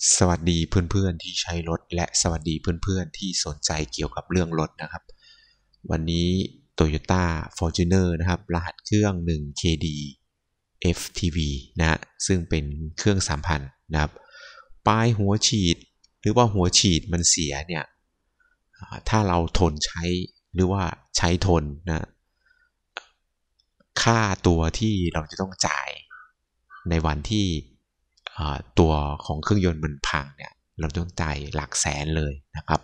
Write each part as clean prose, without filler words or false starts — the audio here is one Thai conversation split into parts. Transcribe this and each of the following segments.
สวัสดีเพื่อนๆที่ใช้รถและสวัสดีเพื่อนๆที่สนใจเกี่ยวกับเรื่องรถนะครับวันนี้ Toyota Fortuner นะครับรหัสเครื่อง 1KD FTV นะฮะซึ่งเป็นเครื่อง 3,000 นะครับปลายหัวฉีดหรือว่าหัวฉีดมันเสียเนี่ยถ้าเราทนใช้หรือว่าใช้ทนนะค่าตัวที่เราจะต้องจ่ายในวันที่ตัวของเครื่องยนต์มันพังเนี่ยเราต้องจ่ายหลักแสนเลยนะครับ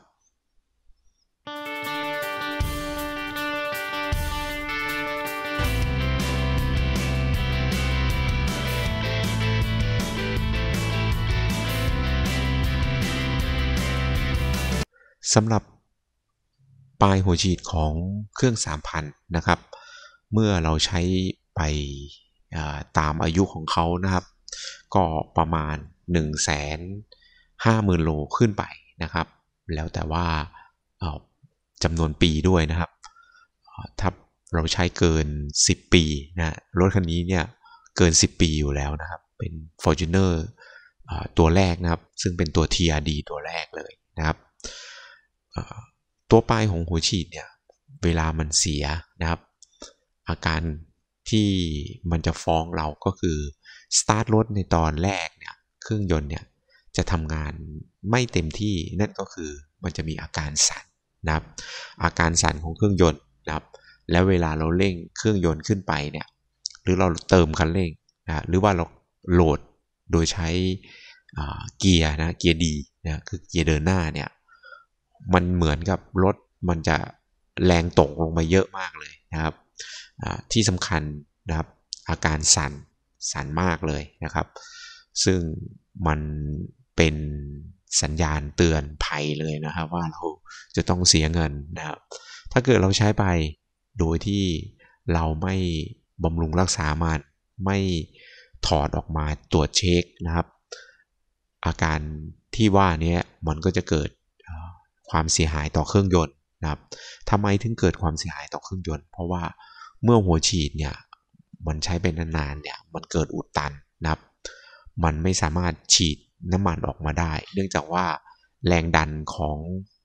สำหรับปลายหัวฉีดของเครื่อง 3,000 นะครับเมื่อเราใช้ไปตามอายุของเขานะครับก็ประมาณ 150,000 โลขึ้นไปนะครับแล้วแต่ว่าจำนวนปีด้วยนะครับถ้าเราใช้เกิน10ปีนะรถคันนี้เนี่ยเกิน10ปีอยู่แล้วนะครับเป็น Fortuner ตัวแรกนะครับซึ่งเป็นตัว TRD ตัวแรกเลยนะครับตัวปลายของหัวฉีดเนี่ยเวลามันเสียนะครับอาการที่มันจะฟ้องเราก็คือสตาร์ทรถในตอนแรกเนี่ยเครื่องยนต์เนี่ยจะทำงานไม่เต็มที่นั่นก็คือมันจะมีอาการสั่นนะครับอาการสั่นของเครื่องยนต์นะครับแล้วเวลาเราเร่งเครื่องยนต์ขึ้นไปเนี่ยหรือเราเติมคันเร่งนะหรือว่าเราโหลดโดยใช้เกียร์นะเกียร์ดีนะคือเกียร์เดินหน้าเนี่ยมันเหมือนกับรถมันจะแรงตกลงมาเยอะมากเลยนะครับที่สำคัญนะครับอาการสั่นมากเลยนะครับซึ่งมันเป็นสัญญาณเตือนภัยเลยนะครับว่าเราจะต้องเสียเงินนะครับถ้าเกิดเราใช้ไปโดยที่เราไม่บำรุงรักษามันไม่ถอดออกมาตรวจเช็คนะครับอาการที่ว่านี้มันก็จะเกิดความเสียหายต่อเครื่องยนต์นะครับทำไมถึงเกิดความเสียหายต่อเครื่องยนต์เพราะว่าเมื่อหัวฉีดเนี่ยมันใช้เป็นนานๆเนี่ยมันเกิดอุดตันนะครับมันไม่สามารถฉีดน้ำมันออกมาได้เนื่องจากว่าแรงดันของ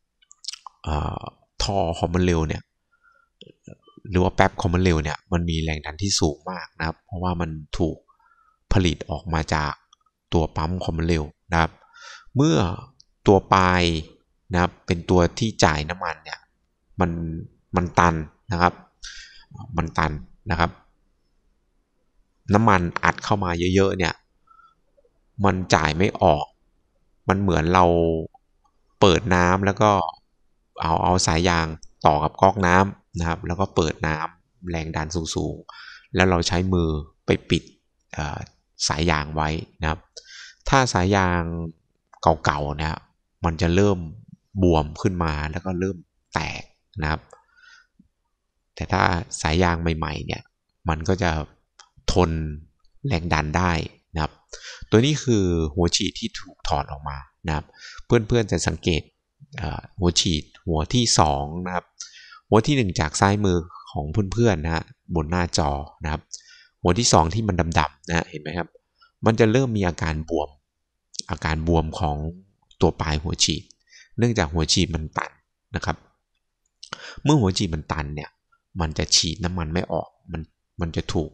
ท่อคอมมันเร็วเนี่ยหรือว่าแป๊บคอมมันเร็วเนี่ยมันมีแรงดันที่สูงมากนะครับเพราะว่ามันถูกผลิตออกมาจากตัวปั๊มคอมมันเร็วนะครับเมื่อตัวปลายนะครับเป็นตัวที่จ่ายน้ำมันเนี่ยมันตันนะครับมันตันนะครับน้ำมันอัดเข้ามาเยอะๆเนี่ยมันจ่ายไม่ออกมันเหมือนเราเปิดน้ำแล้วก็เอาสายยางต่อกับก๊อกน้ำนะครับแล้วก็เปิดน้ำแรงดันสูงๆแล้วเราใช้มือไปปิดสายยางไว้นะครับถ้าสายยางเก่าๆเนี่ยมันจะเริ่มบวมขึ้นมาแล้วก็เริ่มแตกนะครับแต่ถ้าสายยางใหม่ๆเนี่ยมันก็จะทนแรงดันได้นะครับตัวนี้คือหัวฉีดที่ถูกถอดออกมานะครับเพื่อนๆจะสังเกตหัวฉีดหัวที่2นะครับหัวที่1จากซ้ายมือของเพื่อนๆนะฮะบนหน้าจอนะครับหัวที่2ที่มันดำๆนะเห็นไหมครับมันจะเริ่มมีอาการบวมของตัวปลายหัวฉีดเนื่องจากหัวฉีดมันตันนะครับเมื่อหัวฉีดมันตันเนี่ยมันจะฉีดน้ำมันไม่ออกมันจะถูก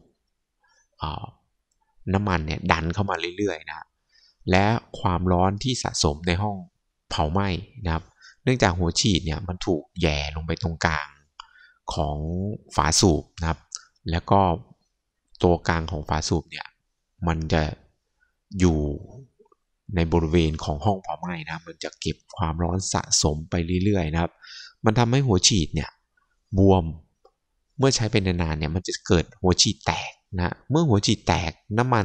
น้ำมันเนี่ยดันเข้ามาเรื่อยๆนะและความร้อนที่สะสมในห้องเผาไหม้นะครับเนื่องจากหัวฉีดเนี่ยมันถูกแย่ลงไปตรงกลางของฝาสูบนะครับแล้วก็ตัวกลางของฝาสูบเนี่ยมันจะอยู่ในบริเวณของห้องเผาไหม้นะมันจะเก็บความร้อนสะสมไปเรื่อยๆนะครับมันทำให้หัวฉีดเนี่ยบวมเมื่อใช้เป็นนานๆเนี่ยมันจะเกิดหัวฉีดแตกนะเมื่อหัวฉีดแตกน้ำ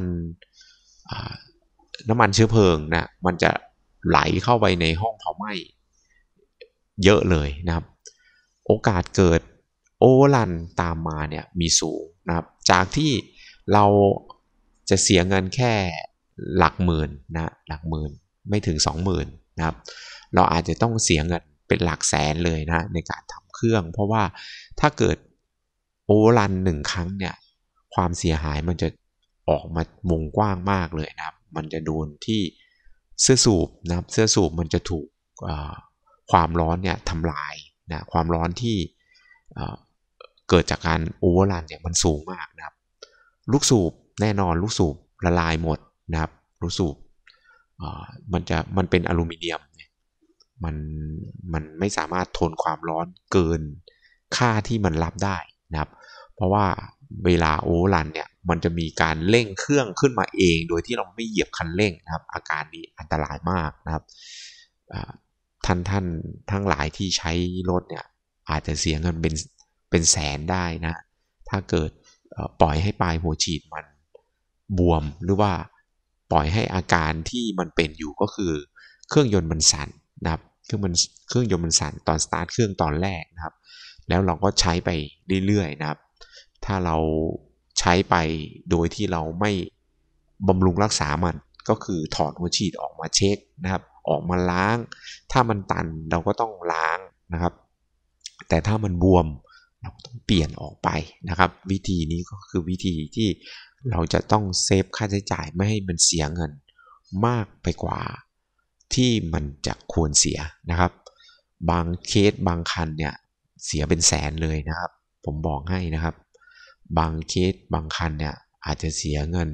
มันเชื้อเพลิงนะมันจะไหลเข้าไปในห้องเผาไหม้เยอะเลยนะครับโอกาสเกิดโอเวอร์รันตามมาเนี่ยมีสูงนะครับจากที่เราจะเสียเงินแค่หลักหมื่นนะหลักหมื่นไม่ถึง 20,000 นะครับเราอาจจะต้องเสียเงินเป็นหลักแสนเลยนะในการทำเครื่องเพราะว่าถ้าเกิดโอเวอร์รัน1 ครั้งเนี่ยความเสียหายมันจะออกมาวงกว้างมากเลยนะครับมันจะโดนที่เสื้อสูบนะครับเสื้อสูบมันจะถูกความร้อนเนี่ยทำลายนะความร้อนที่เกิดจากการโอเวอร์รันเนี่ยมันสูงมากนะครับลูกสูบแน่นอนลูกสูบละลายหมดนะครับลูกสูบมันเป็นอลูมิเนียมมันไม่สามารถทนความร้อนเกินค่าที่มันรับได้นะครับเพราะว่าเวลาโอเวอร์รันเนี่ยมันจะมีการเร่งเครื่องขึ้นมาเองโดยที่เราไม่เหยียบคันเร่งนะครับอาการนี้อันตรายมากนะครับท่านทั้งหลายที่ใช้รถเนี่ยอาจจะเสียเงินเป็นแสนได้นะถ้าเกิดปล่อยให้ปลายหัวฉีดมันบวมหรือว่าปล่อยให้อาการที่มันเป็นอยู่ก็คือเครื่องยนต์มันสั่นนะครับเครื่องยนต์มันสั่นตอนสตาร์ทเครื่องตอนแรกนะครับแล้วเราก็ใช้ไปเรื่อยๆนะครับถ้าเราใช้ไปโดยที่เราไม่บำรุงรักษามันก็คือถอดหัวฉีดออกมาเช็คนะครับออกมาล้างถ้ามันตันเราก็ต้องล้างนะครับแต่ถ้ามันบวมเราต้องเปลี่ยนออกไปนะครับวิธีนี้ก็คือวิธีที่เราจะต้องเซฟค่าใช้จ่ายไม่ให้มันเสียเงินมากไปกว่าที่มันจะควรเสียนะครับบางเคสบางคันเนี่ยเสียเป็นแสนเลยนะครับผมบอกให้นะครับบางเคสบางคันเนี่ยอาจจะเสียเงิน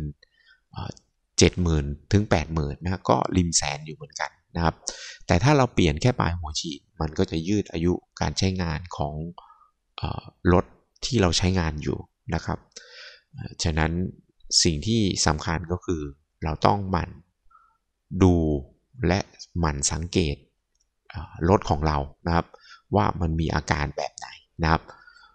70,000 ถึง 80,000นะก็ริมแสนอยู่เหมือนกันนะครับแต่ถ้าเราเปลี่ยนแค่ปลายหัวฉีดมันก็จะยืดอายุการใช้งานของรถที่เราใช้งานอยู่นะครับฉะนั้นสิ่งที่สำคัญก็คือเราต้องหมั่นดูและหมั่นสังเกตรถของเรานะครับว่ามันมีอาการแบบไหนนะครับ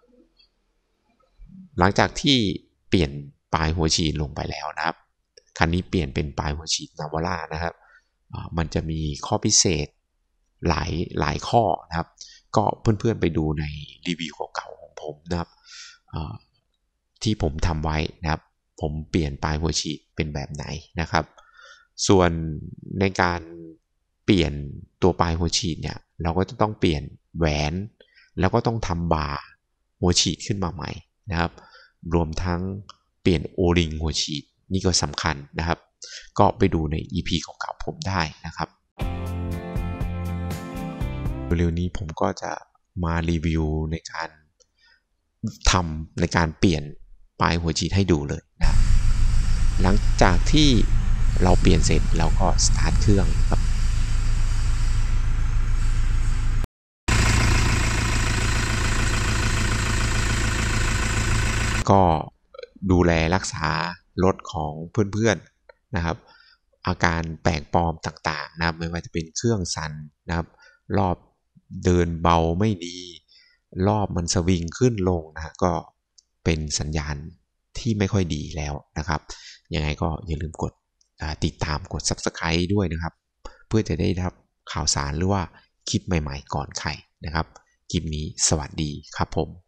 หลังจากที่เปลี่ยนปลายหัวฉีดลงไปแล้วนะครับคันนี้เปลี่ยนเป็นปลายหัวฉีดนาวาร่านะครับมันจะมีข้อพิเศษหลายข้อนะครับก็เพื่อนๆไปดูในรีวิวเก่าๆของผมนะครับที่ผมทำไว้นะครับผมเปลี่ยนปลายหัวฉีดเป็นแบบไหนนะครับส่วนในการเปลี่ยนตัวปลายหัวฉีดเนี่ยเราก็จะต้องเปลี่ยนแหวนแล้วก็ต้องทำบาร์หัวฉีดขึ้นมาใหม่นะครับรวมทั้งเปลี่ยนโอริงหัวฉีดนี่ก็สำคัญนะครับก็ไปดูใน EP เก่าๆผมได้นะครับเร็วๆนี้ผมก็จะมารีวิวในการในการเปลี่ยนปลายหัวฉีดให้ดูเลยนะหลังจากที่เราเปลี่ยนเสร็จเราก็สตาร์ทเครื่องครับก็ดูแลรักษารถของเพื่อนๆนะครับอาการแปลกปลอมต่างๆนะไม่ว่าจะเป็นเครื่องสั่นนะครับรอบเดินเบาไม่ดีรอบมันสวิงขึ้นลงนะก็เป็นสัญญาณที่ไม่ค่อยดีแล้วนะครับยังไงก็อย่าลืมกดติดตามกด Subscribe ด้วยนะครับเพื่อจะได้รับข่าวสารหรือว่าคลิปใหม่ๆก่อนใครนะครับคลิปนี้สวัสดีครับผม